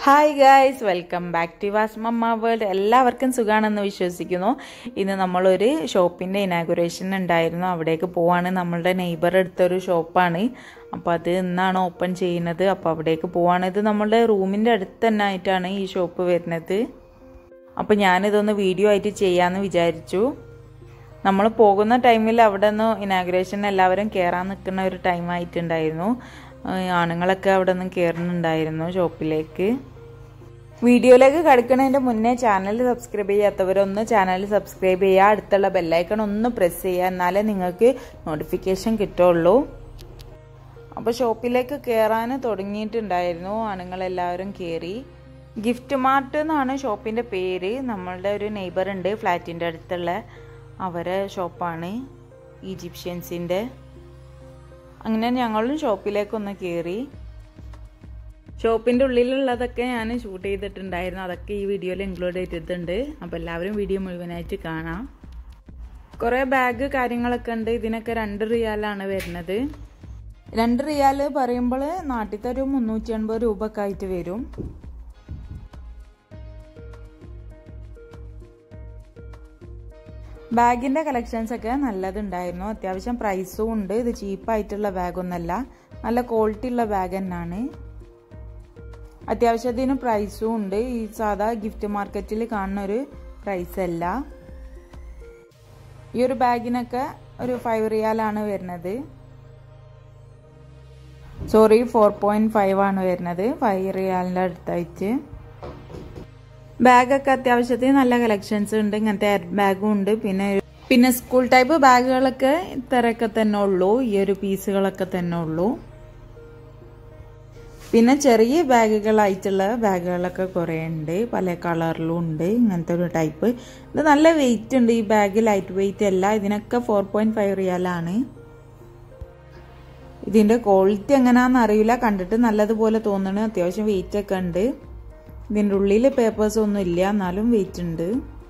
Hi guys, welcome back to Evas Mama World. എല്ലാവർക്കും സുഖാണെന്ന് വിശ്വസിക്കുന്നു. ഇന്ന് നമ്മളൊരു ഷോപ്പിന്റെ ഇനാഗുറേഷൻ ഉണ്ടായിരുന്നു. അവിടേക്ക് പോവാണ്. നമ്മളുടെ നെയ്ബർ എടുത്തൊരു ഷോപ്പാണ്. അപ്പോൾ അത് ഇന്നാണ് ഓപ്പൺ ചെയ്യുന്നത്. അപ്പോൾ അവിടേക്ക് പോവാണ്. ഇത് നമ്മളുടെ റൂമിന്റെ അടുത്ത് തന്നെ ആയിട്ടാണ് ഈ ഷോപ്പ് വരുന്നത്. അപ്പോൾ ഞാനിതൊന്ന് വീഡിയോ ആയിട്ട് ചെയ്യാമെന്ന് വിചാരിച്ചു. നമ്മൾ പോകുന്ന ടൈമിൽ അവിടെ നിന്ന് ഇനാഗുറേഷൻ എല്ലാവരും കയറാൻ നിൽക്കുന്ന ഒരു ടൈം ആയിട്ടുണ്ടായിരുന്നു. ആണുങ്ങളൊക്കെ അവിടെ നിന്ന് കയറുന്നുണ്ടായിരുന്നു ഷോപ്പിലേക്ക്. വീഡിയോയിലേക്ക് കടക്കുന്നതിൻ്റെ മുന്നേ ചാനൽ സബ്സ്ക്രൈബ് ചെയ്യാത്തവരൊന്ന് ചാനൽ സബ്സ്ക്രൈബ് ചെയ്യുക, അടുത്തുള്ള ബെല്ലൈക്കൺ ഒന്ന് പ്രസ് ചെയ്യുക, എന്നാലേ നിങ്ങൾക്ക് നോട്ടിഫിക്കേഷൻ കിട്ടുള്ളൂ. അപ്പോൾ ഷോപ്പിലേക്ക് കയറാൻ തുടങ്ങിയിട്ടുണ്ടായിരുന്നു. ആണുങ്ങളെല്ലാവരും കയറി. ഗിഫ്റ്റ് മാർട്ട് എന്നാണ് ഷോപ്പിൻ്റെ പേര്. നമ്മളുടെ ഒരു നെയ്ബർ ഉണ്ട് ഫ്ലാറ്റിൻ്റെ അടുത്തുള്ള, അവരെ ഷോപ്പാണ്, ഈജിപ്ഷ്യൻസിൻ്റെ. അങ്ങനെ ഞങ്ങളും ഷോപ്പിലേക്കൊന്ന് കയറി. ഷോപ്പിൻ്റെ ഉള്ളിലുള്ളതൊക്കെ ഞാൻ ഷൂട്ട് ചെയ്തിട്ടുണ്ടായിരുന്നു. അതൊക്കെ ഈ വീഡിയോയിൽ ഇൻക്ലൂഡ് ചെയ്തിട്ടുണ്ട്. അപ്പോൾ എല്ലാവരും വീഡിയോ മുഴുവനായിട്ട് കാണാം. കുറേ ബാഗ് കാര്യങ്ങളൊക്കെ ഉണ്ട്. ഇതിനൊക്കെ 2 റിയാലാണ് വരുന്നത്. 2 റിയാൽ പറയുമ്പോൾ നാട്ടിലത്തെ ഒരു 380 രൂപയൊക്കെ ആയിട്ട് വരും. ബാഗിൻ്റെ കളക്ഷൻസൊക്കെ നല്ലതുണ്ടായിരുന്നു. അത്യാവശ്യം പ്രൈസും ഉണ്ട്. ഇത് ചീപ്പായിട്ടുള്ള ബാഗൊന്നുമല്ല, നല്ല ക്വാളിറ്റി ഉള്ള ബാഗ് തന്നെയാണ്. അത്യാവശ്യത്തിന് പ്രൈസും ഉണ്ട്. ഈ സാധാ ഗിഫ്റ്റ് മാർക്കറ്റിൽ കാണുന്ന ഒരു പ്രൈസ് അല്ല. ഈ ഒരു ബാഗിനൊക്കെ ഒരു 5 റിയാലാണ് വരുന്നത്. സോറി, 4.5 ആണ് വരുന്നത്. 5 റിയാലിൻ്റെ അടുത്തായിട്ട്. ബാഗൊക്കെ അത്യാവശ്യത്തിന് നല്ല കളക്ഷൻസ് ഉണ്ട്. ഇങ്ങനത്തെ എയർ ബാഗും ഉണ്ട്. പിന്നെ സ്കൂൾ ടൈപ്പ് ബാഗുകളൊക്കെ ഇത്രയൊക്കെ തന്നെ ഉള്ളൂ. ഈ ഒരു പീസുകളൊക്കെ തന്നെ ഉള്ളൂ. പിന്നെ ചെറിയ ബാഗുകളായിട്ടുള്ള ബാഗുകളൊക്കെ കുറേ ഉണ്ട്. പല കളറിലും ഉണ്ട്. ഇങ്ങനത്തെ ഒരു ടൈപ്പ്. ഇത് നല്ല വെയിറ്റ് ഉണ്ട്. ഈ ബാഗ് ലൈറ്റ് വെയിറ്റ് അല്ല. ഇതിനൊക്കെ 4.5 റിയാലാണ്. ഇതിൻ്റെ ക്വാളിറ്റി എങ്ങനെയാണെന്ന് അറിയില്ല. കണ്ടിട്ട് നല്ലതുപോലെ തോന്നുന്നു. അത്യാവശ്യം വെയിറ്റ് ഒക്കെ ഉണ്ട്. ഇതിൻ്റെ ഉള്ളിൽ പേപ്പേഴ്സ് ഒന്നും ഇല്ല, എന്നാലും വെയിറ്റ് ഉണ്ട്.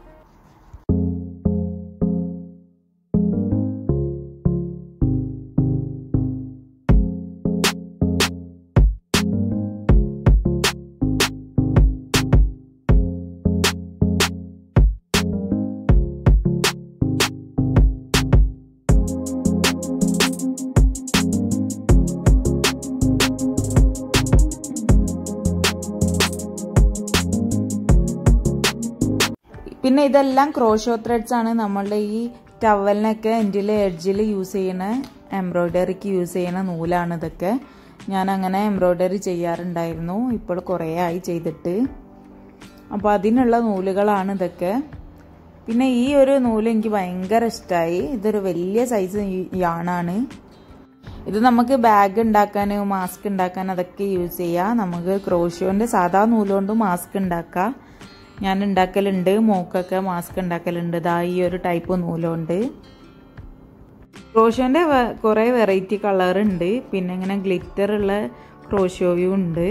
പിന്നെ ഇതെല്ലാം ക്രോഷോ ത്രെഡ്സ് ആണ്. നമ്മളുടെ ഈ ടവലിനൊക്കെ എൻ്റെ എഡ്ജിൽ യൂസ് ചെയ്യുന്ന, എംബ്രോയ്ഡറിക്ക് യൂസ് ചെയ്യുന്ന നൂലാണ് ഇതൊക്കെ. ഞാൻ അങ്ങനെ എംബ്രോയ്ഡറി ചെയ്യാറുണ്ടായിരുന്നു. ഇപ്പോൾ കുറേ ആയി ചെയ്തിട്ട്. അപ്പോൾ അതിനുള്ള നൂലുകളാണ് ഇതൊക്കെ. പിന്നെ ഈ ഒരു നൂല് എനിക്ക് ഭയങ്കര ഇഷ്ടമായി. ഇതൊരു വലിയ സൈസ് യാണാണ്. ഇത് നമുക്ക് ബാഗ് ഉണ്ടാക്കാൻ, മാസ്ക് ഉണ്ടാക്കാൻ അതൊക്കെ യൂസ് ചെയ്യാം. നമുക്ക് ക്രോഷോൻ്റെ സാധാ നൂലുകൊണ്ട് മാസ്ക് ഉണ്ടാക്കാം. ഞാൻ ഉണ്ടാക്കലുണ്ട്. മോക്കൊക്കെ മാസ്ക് ഉണ്ടാക്കലുണ്ട്. ഇതാ ഈ ഒരു ടൈപ്പ് നൂലുണ്ട്. ക്രോഷോൻ്റെ കുറേ വെറൈറ്റി കളർ ഉണ്ട്. പിന്നെ ഇങ്ങനെ ഗ്ലിറ്റർ ഉള്ള ക്രോഷോയും ഉണ്ട്.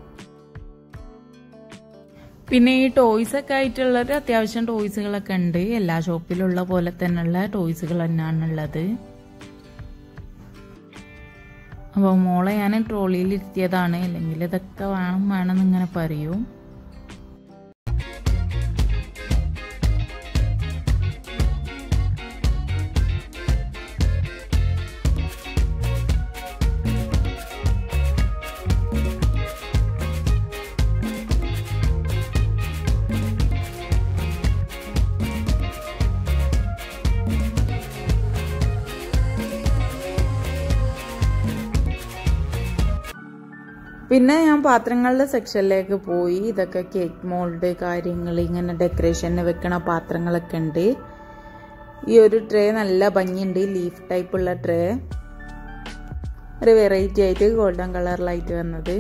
പിന്നെ ഈ ടോയ്സ് ഒക്കെ ആയിട്ടുള്ളൊരു അത്യാവശ്യം ടോയ്സുകളൊക്കെ ഉണ്ട്. എല്ലാ ഷോപ്പിലുള്ള പോലെ തന്നെയുള്ള ടോയ്സുകൾ തന്നെയാണുള്ളത്. അപ്പോൾ മോളെ ഞാൻ ട്രോളിയിൽ ഇരുത്തിയതാണ്. അല്ലെങ്കിൽ ഇതൊക്കെ വേണമെന്ന് ഇങ്ങനെ പറയും. പിന്നെ ഞാൻ പാത്രങ്ങളുടെ സെക്ഷനിലേക്ക് പോയി. ഇതൊക്കെ കേക്ക് മോൾഡ് കാര്യങ്ങൾ, ഇങ്ങനെ ഡെക്കറേഷന് വെക്കണ പാത്രങ്ങളൊക്കെ ഉണ്ട്. ഈ ഒരു ട്രേ നല്ല ഭംഗിയുണ്ട്. ലീഫ് ടൈപ്പുള്ള ട്രേ, ഒരു വെറൈറ്റി ആയിട്ട് ഗോൾഡൻ കളറിലായിട്ട് വന്നത്.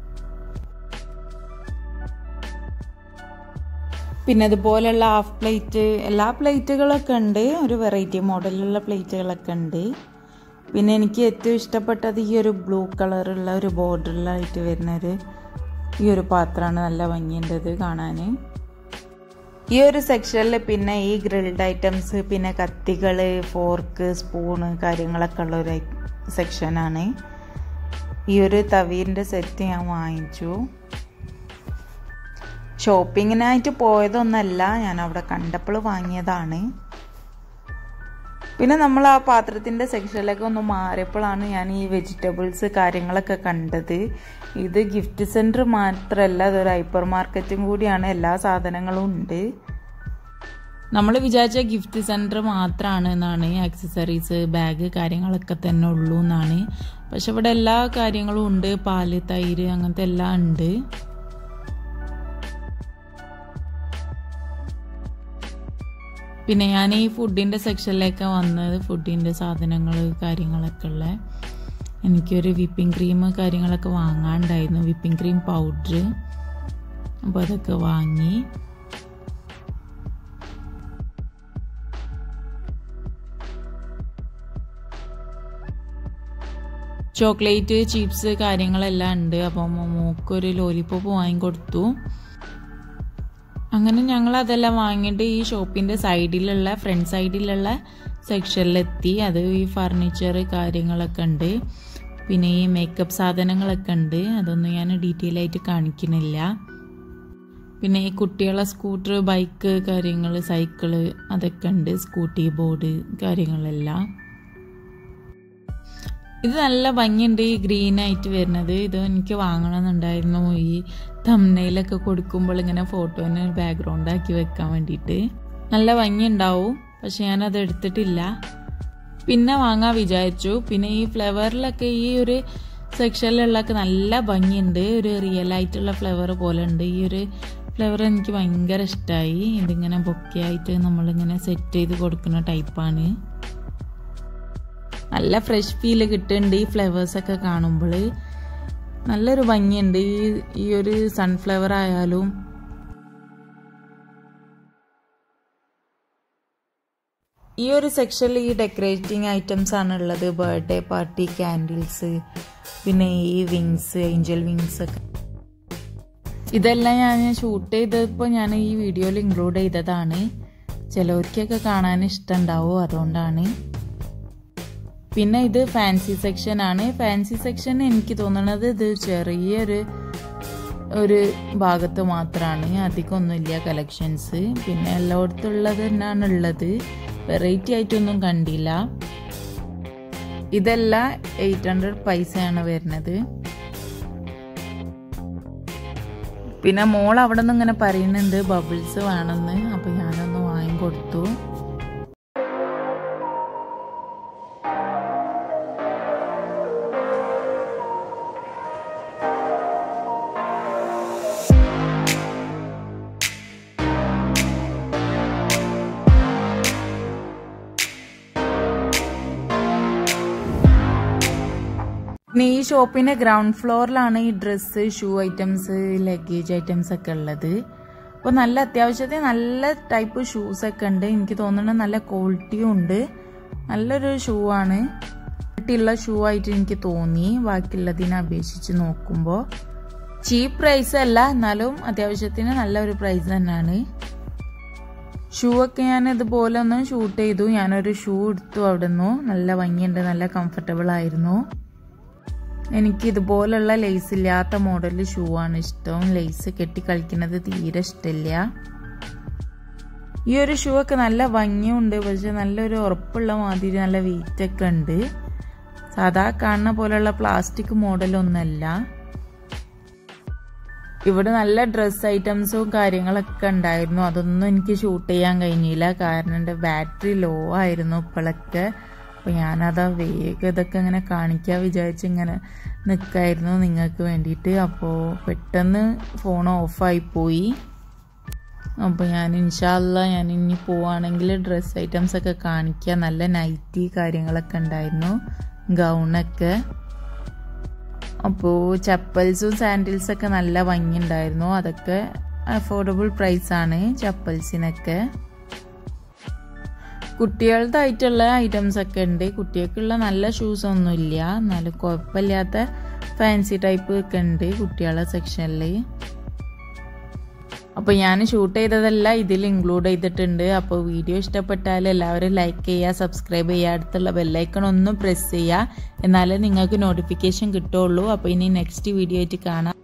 പിന്നെ അതുപോലെയുള്ള ഹാഫ് പ്ലേറ്റ്, എല്ലാ പ്ലേറ്റുകളൊക്കെ ഉണ്ട്. ഒരു വെറൈറ്റി മോഡലുള്ള പ്ലേറ്റുകളൊക്കെ ഉണ്ട്. പിന്നെ എനിക്ക് ഏറ്റവും ഇഷ്ടപ്പെട്ടത് ഈ ഒരു ബ്ലൂ കളറുള്ള ഒരു ബോർഡറിലായിട്ട് വരുന്നൊരു ഈ ഒരു പാത്രമാണ്. നല്ല ഭംഗിയുണ്ട് ഇത് കാണാൻ. ഈ ഒരു സെക്ഷനിൽ പിന്നെ ഈ ഗ്രിൽഡ് ഐറ്റംസ്, പിന്നെ കത്തികൾ, ഫോർക്ക്, സ്പൂണ് കാര്യങ്ങളൊക്കെ ഉള്ള ഒരു സെക്ഷനാണ്. ഈ ഒരു തവീൻ്റെ സെറ്റ് ഞാൻ വാങ്ങിച്ചു. ഷോപ്പിങ്ങിനായിട്ട് പോയതൊന്നല്ല, ഞാൻ അവിടെ കണ്ടപ്പോൾ വാങ്ങിയതാണ്. പിന്നെ നമ്മൾ ആ പാത്രത്തിൻ്റെ സെക്ഷനിലേക്ക് ഒന്ന് മാറിയപ്പോഴാണ് ഞാൻ ഈ വെജിറ്റബിൾസ് കാര്യങ്ങളൊക്കെ കണ്ടത്. ഇത് ഗിഫ്റ്റ് സെൻറ്റർ മാത്രമല്ല, അതൊരു ഹൈപ്പർ മാർക്കറ്റും കൂടിയാണ്. എല്ലാ സാധനങ്ങളും ഉണ്ട്. നമ്മൾ വിചാരിച്ച ഗിഫ്റ്റ് സെൻറ്റർ മാത്രമാണ് എന്നാണ്, ആക്സസറീസ് ബാഗ് കാര്യങ്ങളൊക്കെ തന്നെ ഉള്ളൂ എന്നാണ്. പക്ഷെ ഇവിടെ എല്ലാ കാര്യങ്ങളും ഉണ്ട്. പാല്, തൈര് അങ്ങനത്തെ എല്ലാം ഉണ്ട്. പിന്നെ ഞാൻ ഈ ഫുഡിൻ്റെ സെക്ഷനിലേക്ക് വന്നത്, ഫുഡിൻ്റെ സാധനങ്ങൾ കാര്യങ്ങളൊക്കെ ഉള്ള, എനിക്കൊരു വിപ്പിംഗ് ക്രീം കാര്യങ്ങളൊക്കെ വാങ്ങാണ്ടായിരുന്നു, വിപ്പിംഗ് ക്രീം പൗഡർ. അപ്പോൾ അതൊക്കെ വാങ്ങി. ചോക്ലേറ്റ്, ചിപ്സ് കാര്യങ്ങളെല്ലാം ഉണ്ട്. അപ്പം മോക്കൊരു ലോലിപോപ്പ് വാങ്ങിക്കൊടുത്തു. അങ്ങനെ ഞങ്ങൾ അതെല്ലാം വാങ്ങിയിട്ട് ഈ ഷോപ്പിൻ്റെ സൈഡിലുള്ള, ഫ്രണ്ട് സൈഡിലുള്ള സെക്ഷനിലെത്തി. അത് ഈ ഫർണിച്ചർ കാര്യങ്ങളൊക്കെ ഉണ്ട്. പിന്നെ ഈ മേക്കപ്പ് സാധനങ്ങളൊക്കെ ഉണ്ട്. അതൊന്നും ഞാൻ ഡീറ്റെയിൽ ആയിട്ട് കാണിക്കുന്നില്ല. പിന്നെ ഈ കുട്ടികളെ സ്കൂട്ടർ, ബൈക്ക് കാര്യങ്ങൾ, സൈക്കിള് അതൊക്കെ ഉണ്ട്. സ്കൂട്ടി, ബോർഡ് കാര്യങ്ങളെല്ലാം. ഇത് നല്ല ഭംഗിയുണ്ട്, ഈ ഗ്രീൻ ആയിട്ട് വരുന്നത്. ഇത് എനിക്ക് വാങ്ങണമെന്നുണ്ടായിരുന്നു, ഈ തംബ്നെയിലൊക്കെ കൊടുക്കുമ്പോൾ ഇങ്ങനെ ഫോട്ടോന് ബാക്ക്ഗ്രൗണ്ട് ആക്കി വെക്കാൻ വേണ്ടിയിട്ട്. നല്ല ഭംഗിയുണ്ടാവും, പക്ഷെ ഞാനത് എടുത്തിട്ടില്ല. പിന്നെ വാങ്ങാൻ വിചാരിച്ചു. പിന്നെ ഈ ഫ്ലവറിലൊക്കെ ഈ ഒരു സെക്ഷനിലുള്ളൊക്കെ നല്ല ഭംഗിയുണ്ട്. ഒരു റിയൽ ആയിട്ടുള്ള ഫ്ലവർ പോലെ ഉണ്ട്. ഈ ഒരു ഫ്ലവർ എനിക്ക് ഭയങ്കര ഇഷ്ടമായി. ഇതിങ്ങനെ ബൊക്കെ ആയിട്ട് നമ്മളിങ്ങനെ സെറ്റ് ചെയ്ത് കൊടുക്കുന്ന ടൈപ്പാണ്. നല്ല ഫ്രഷ് ഫീല് കിട്ടുന്നുണ്ട് ഈ ഫ്ലവേഴ്സൊക്കെ കാണുമ്പോൾ. നല്ലൊരു ഭംഗിയുണ്ട്. ഈ ഒരു സൺഫ്ലവർ ആയാലും ഈ ഒരു സെക്ഷനിൽ ഈ ഡെക്കറേറ്റിംഗ് ഐറ്റംസ് ആണ് ഉള്ളത്. ബർത്ത്ഡേ പാർട്ടി ക്യാൻഡിൽസ്, പിന്നെ ഈ വിങ്സ്, ഏഞ്ചൽ വിങ്സ് ഒക്കെ. ഇതെല്ലാം ഞാൻ ഷൂട്ട് ചെയ്തപ്പോൾ ഞാൻ ഈ വീഡിയോയിൽ ഇൻക്ലൂഡ് ചെയ്തതാണ്. ചിലവർക്കൊക്കെ കാണാൻ ഇഷ്ടമുണ്ടാവും, അതുകൊണ്ടാണ്. പിന്നെ ഇത് ഫാൻസി സെക്ഷൻ ആണ്. ഫാൻസി സെക്ഷൻ എനിക്ക് തോന്നുന്നത് ഇത് ചെറിയൊരു ഭാഗത്ത് മാത്രമാണ്, അധികമൊന്നുമില്ല കളക്ഷൻസ്. പിന്നെ എല്ലായിടത്തും ഉള്ളത് തന്നെയാണ് ഉള്ളത്. വെറൈറ്റി ആയിട്ടൊന്നും കണ്ടില്ല. ഇതെല്ലാം 800 പൈസയാണ് വരുന്നത്. പിന്നെ മോൾ അവിടെ നിന്ന് ഇങ്ങനെ പറയുന്നുണ്ട് ബബിൾസ് വേണമെന്ന്. അപ്പം ഞാനൊന്ന് വാങ്ങിക്കൊടുത്തു. പിന്നെ ഈ ഷോപ്പിന്റെ ഗ്രൗണ്ട് ഫ്ലോറിലാണ് ഈ dress, shoe items, luggage items ഒക്കെ ഉള്ളത്. അപ്പോൾ നല്ല അത്യാവശ്യത്തിന് നല്ല ടൈപ്പ് ഷൂസ് ഒക്കെ ഉണ്ട്. എനിക്ക് തോന്നുന്നത് നല്ല ക്വാളിറ്റിയും ഉണ്ട്. നല്ലൊരു ഷൂ ആണ്. ക്വാളിറ്റിയുള്ള ഷൂ ആയിട്ട് എനിക്ക് തോന്നി ബാക്കിയുള്ളതിനെ അപേക്ഷിച്ച് നോക്കുമ്പോൾ. ചീപ്പ് പ്രൈസ് അല്ല, എന്നാലും അത്യാവശ്യത്തിന് നല്ലൊരു പ്രൈസ് തന്നെയാണ്. ഷൂ ഒക്കെ ഞാൻ ഇതുപോലെ ഒന്ന് ഷൂട്ട് ചെയ്തു. ഞാനൊരു ഷൂ എടുത്തു അവിടെ നിന്ന്. നല്ല ഭംഗിയുണ്ട്, നല്ല കംഫർട്ടബിൾ ആയിരുന്നു. എനിക്ക് ഇതുപോലുള്ള ലേസ് ഇല്ലാത്ത മോഡൽ ഷൂ ആണ് ഇഷ്ടം. ലേസ് കെട്ടി കളിക്കുന്നത് തീരെ ഇഷ്ടമില്ല. ഈ ഒരു ഷൂ ഒക്കെ നല്ല ഭംഗിയുണ്ട്, പക്ഷെ നല്ലൊരു ഉറപ്പുള്ള മാതിരി നല്ല വെയിറ്റ് ഒക്കെ ഉണ്ട്. സാധാ കാണുന്ന പോലെയുള്ള പ്ലാസ്റ്റിക് മോഡലൊന്നല്ല. ഇവിടെ നല്ല ഡ്രസ് ഐറ്റംസും കാര്യങ്ങളൊക്കെ ഉണ്ടായിരുന്നു. അതൊന്നും എനിക്ക് ഷൂട്ട് ചെയ്യാൻ കഴിഞ്ഞില്ല, കാരണം എൻ്റെ ബാറ്ററി ലോ ആയിരുന്നു ഇപ്പോഴൊക്കെ. അപ്പോൾ ഞാനതാ വേഗം ഇതൊക്കെ ഇങ്ങനെ കാണിക്കാൻ വിചാരിച്ച് ഇങ്ങനെ നിൽക്കായിരുന്നു നിങ്ങൾക്ക് വേണ്ടിയിട്ട്. അപ്പോൾ പെട്ടെന്ന് ഫോൺ ഓഫായിപ്പോയി. അപ്പോൾ ഞാൻ ഇൻഷാ അല്ലാ ഞാൻ ഇനി പോവുകയാണെങ്കിൽ ഡ്രസ് ഐറ്റംസ് ഒക്കെ കാണിക്കാം. നല്ല നൈറ്റി കാര്യങ്ങളൊക്കെ ഉണ്ടായിരുന്നു, ഗൗണൊക്കെ. അപ്പോൾ ചപ്പൽസും സാൻഡിൽസൊക്കെ നല്ല ഭംഗിയുണ്ടായിരുന്നു. അതൊക്കെ അഫോർഡബിൾ പ്രൈസാണ് ചപ്പൽസിനൊക്കെ. കുട്ടികളുടേതായിട്ടുള്ള ഐറ്റംസ് ഒക്കെ ഉണ്ട്. കുട്ടികൾക്കുള്ള നല്ല ഷൂസ് ഒന്നുമില്ല, എന്നാലും കുഴപ്പമില്ലാത്ത ഫാൻസി ടൈപ്പ് ഒക്കെ ഉണ്ട് കുട്ടികളുടെ സെക്ഷനിൽ. അപ്പോൾ ഞാൻ ഷൂട്ട് ചെയ്തതെല്ലാം ഇതിൽ ഇൻക്ലൂഡ് ചെയ്തിട്ടുണ്ട്. അപ്പോൾ വീഡിയോ ഇഷ്ടപ്പെട്ടാൽ എല്ലാവരും ലൈക്ക് ചെയ്യുക, സബ്സ്ക്രൈബ് ചെയ്യുക, അടുത്തുള്ള ബെല്ലൈക്കൺ ഒന്ന് പ്രസ് ചെയ്യുക, എന്നാലേ നിങ്ങൾക്ക് നോട്ടിഫിക്കേഷൻ കിട്ടുള്ളൂ. അപ്പോൾ ഇനി നെക്സ്റ്റ് വീഡിയോ ആയിട്ട് കാണാം.